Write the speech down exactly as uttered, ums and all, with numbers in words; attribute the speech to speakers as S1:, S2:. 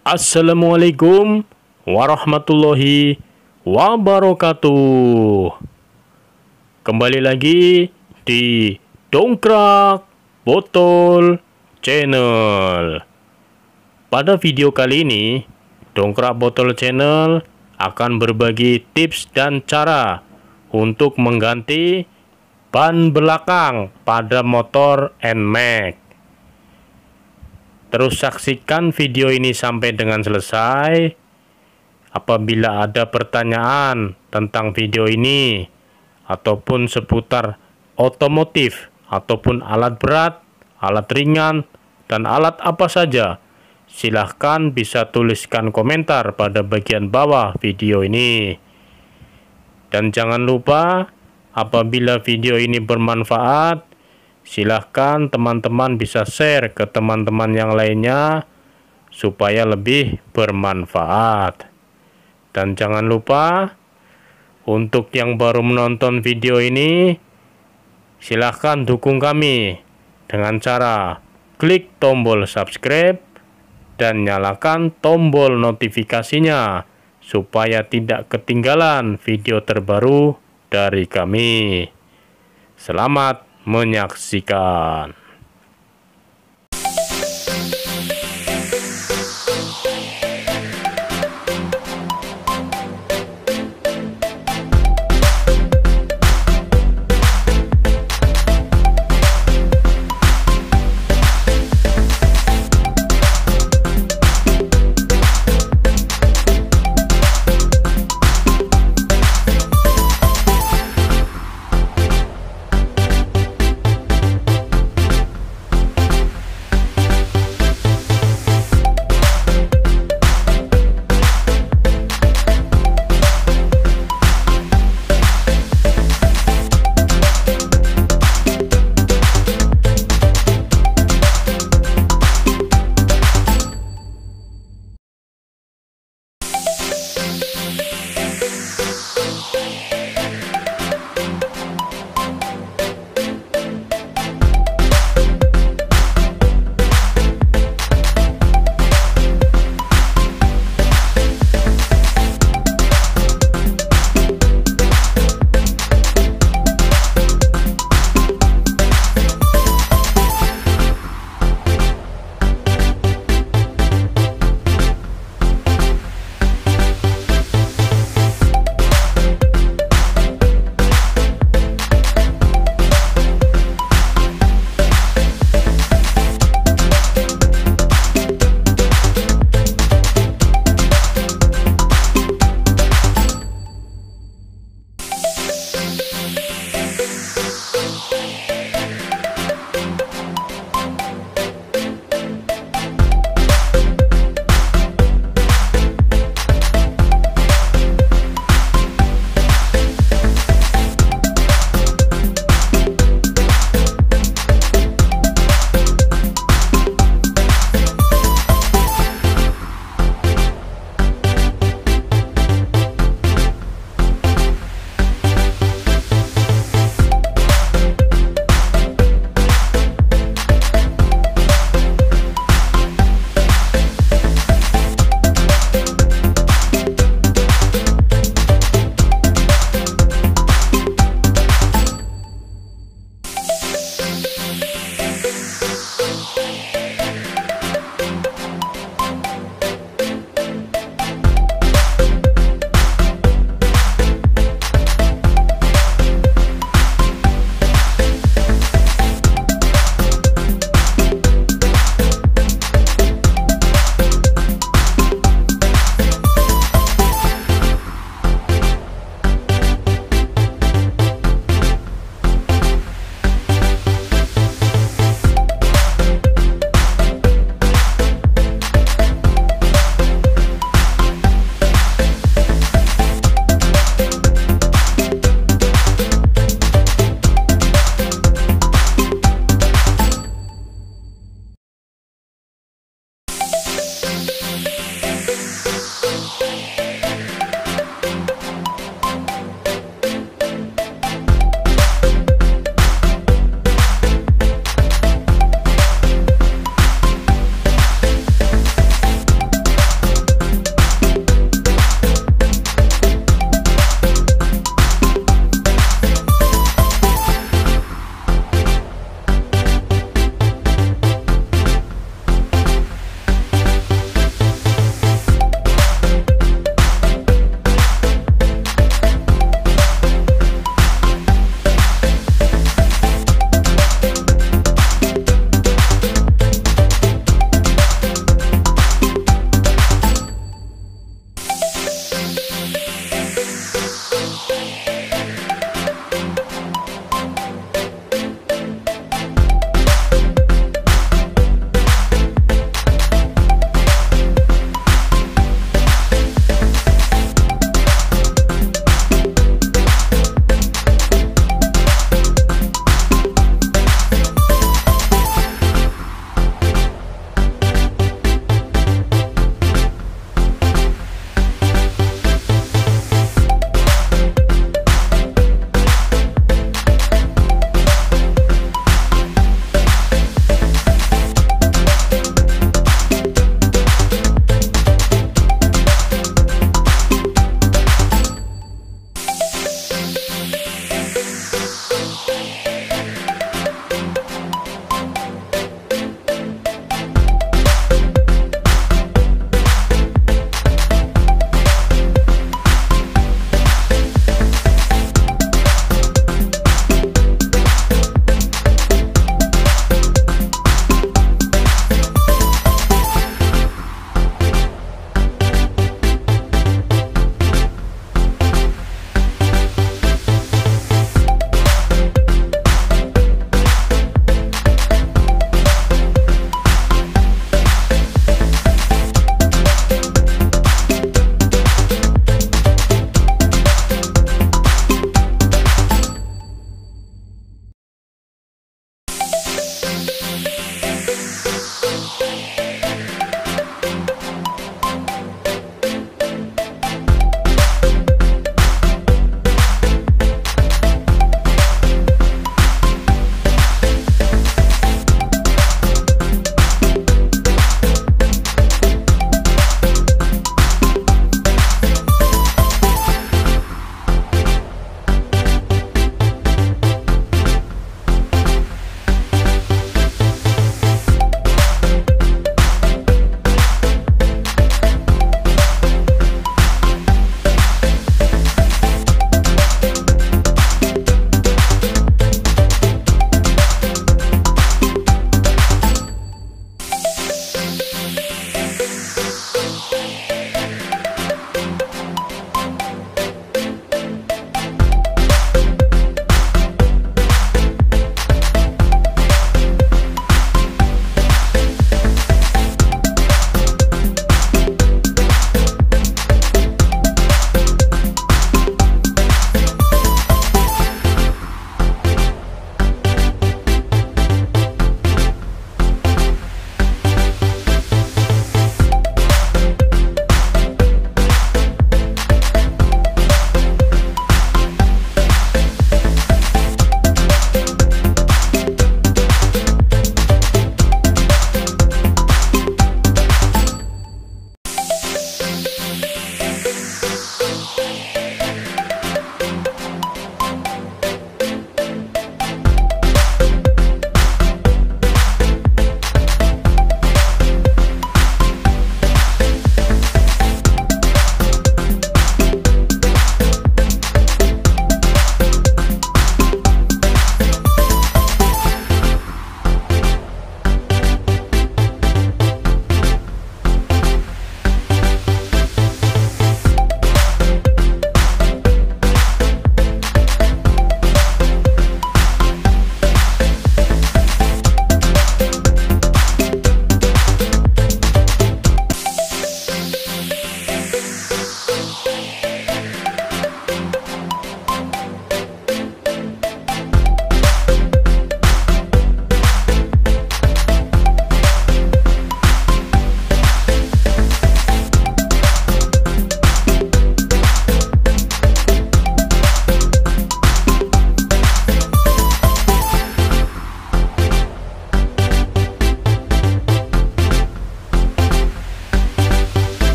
S1: Assalamualaikum warahmatullahi wabarakatuh. Kembali lagi di Dongkrak Botol Channel. Pada video kali ini, Dongkrak Botol Channel akan berbagi tips dan cara untuk mengganti ban belakang pada motor N MAX. Terus saksikan video ini sampai dengan selesai. Apabila ada pertanyaan tentang video ini ataupun seputar otomotif ataupun alat berat, alat ringan, dan alat apa saja, silahkan bisa tuliskan komentar pada bagian bawah video ini. Dan jangan lupa, apabila video ini bermanfaat, silahkan teman-teman bisa share ke teman-teman yang lainnya supaya lebih bermanfaat. Dan jangan lupa, untuk yang baru menonton video ini, silahkan dukung kami dengan cara klik tombol subscribe dan nyalakan tombol notifikasinya supaya tidak ketinggalan video terbaru dari kami. Selamat menyaksikan.